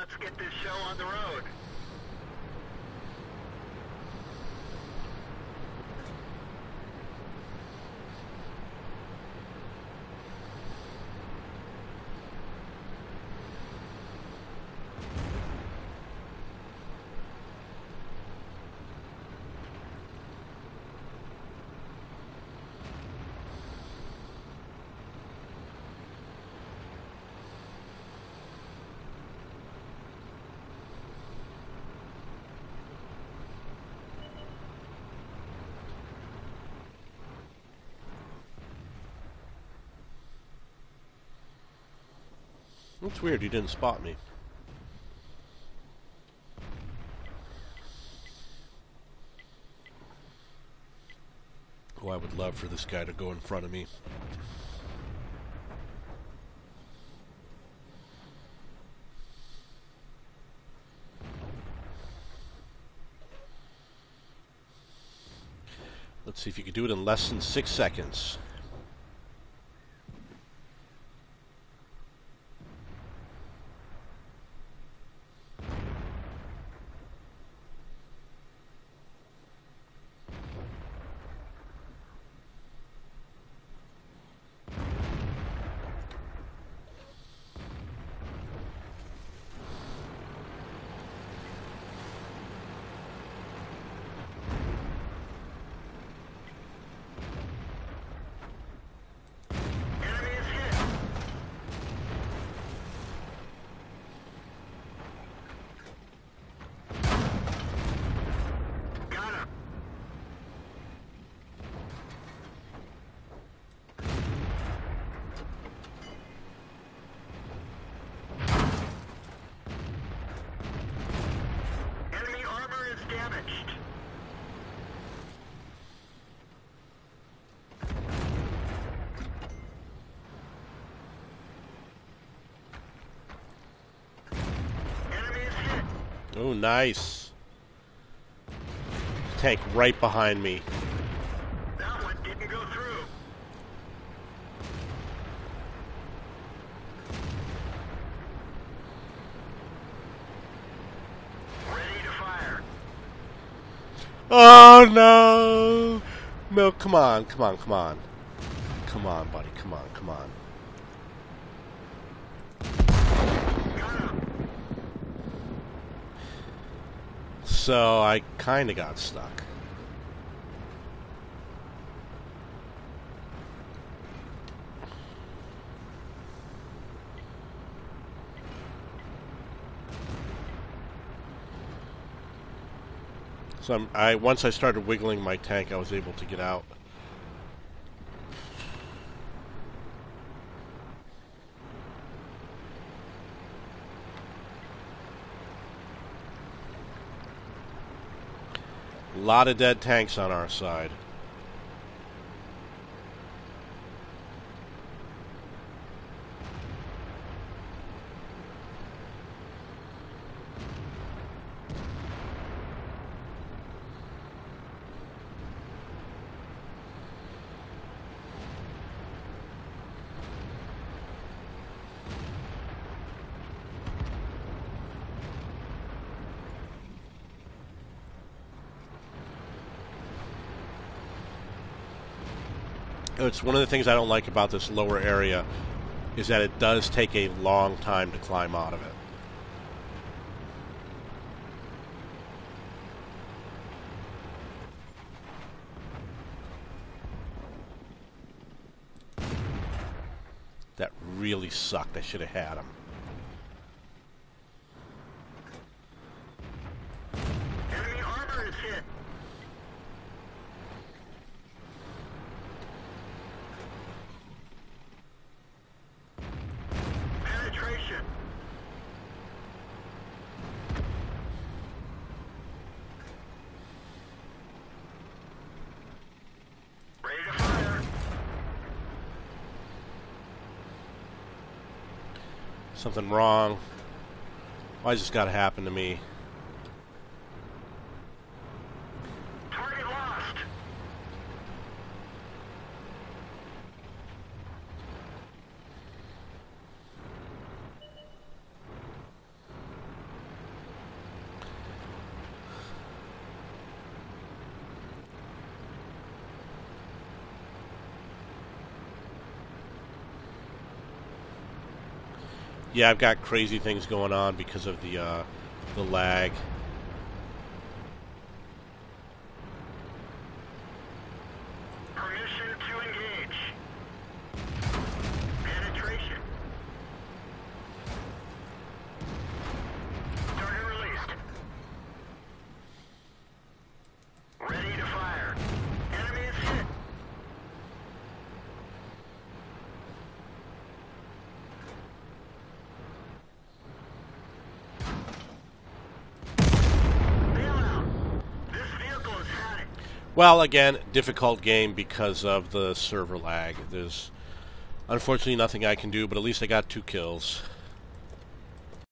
let's get this show on the road. It's weird you didn't spot me. Oh, I would love for this guy to go in front of me. Let's see if you can do it in less than 6 seconds. Damaged. Enemy is hit. Oh, nice. Tank right behind me. That one didn't go through. Ready to fire. Oh, no! No, come on, come on, come on. Come on, buddy, come on, come on. So, I kinda got stuck. So once I started wiggling my tank, I was able to get out. A lot of dead tanks on our side. It's one of the things I don't like about this lower area is that it does take a long time to climb out of it. That really sucked. I should have had him. Enemy armor is hit. Penetration. Ready to fire. Something wrong. Why does this gotta happen to me? Target lost. Yeah, I've got crazy things going on because of the lag. Permission to engage. Penetration. Target released. Ready to fire. Enemy is hit. Bail out. This vehicle is had it. Well, again, difficult game because of the server lag. There's unfortunately nothing I can do, but at least I got 2 kills.